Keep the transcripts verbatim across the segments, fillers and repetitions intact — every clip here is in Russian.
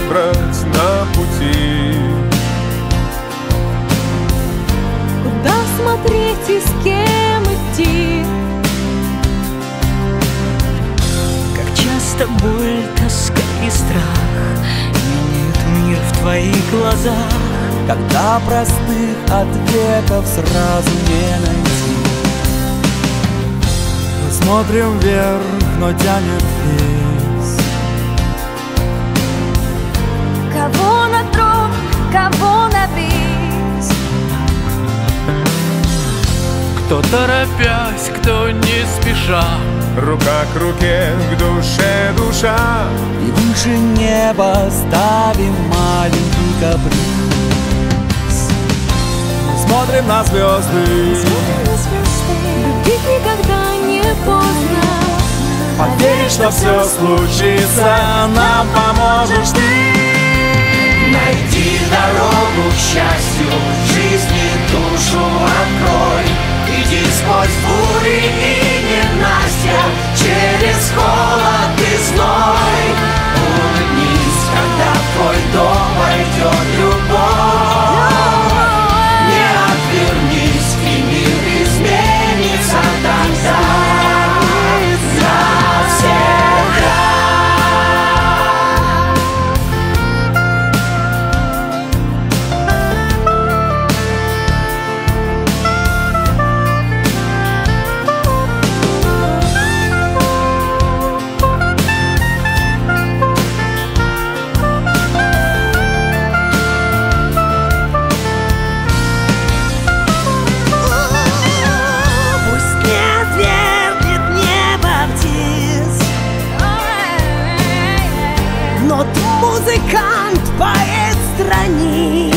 выбрать на пути. Куда смотреть и с кем идти? Как часто боль, тоска и страх меняют мир в твоих глазах, когда простых ответов сразу не найти. Мы смотрим вверх, но тянет вниз. Кого на трон, кого на бис? Кто торопясь, кто не спеша, Рука к руке, к душе душа. И выше неба ставим маленький каприз. Мы смотрим на звезды, Смотрим на звезды. Любить никогда не поздно. поверить, что все случится, нам поможешь ты. Найди дорогу к счастью, жизни душу открой. Иди сквозь бури и ненастья, через холод и зной. Улыбнись, когда в твой дом войдет любовь. Не отвернись, и мир изменится тогда навсегда. но ты музыкант, поэт страниц.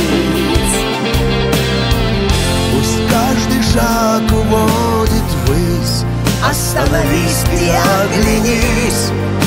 Пусть каждый шаг уводит ввысь. Остановись, ты оглянись.